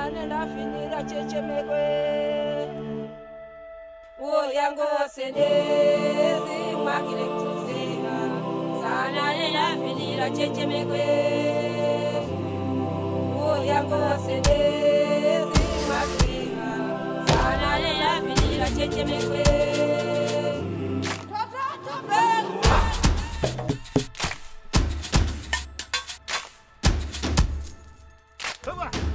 sana nenda finira cheche megwe o yango sedezi magile tuzega sana nenda finira cheche megwe o yango sedezi magile sana nenda finira cheche megwe Come on.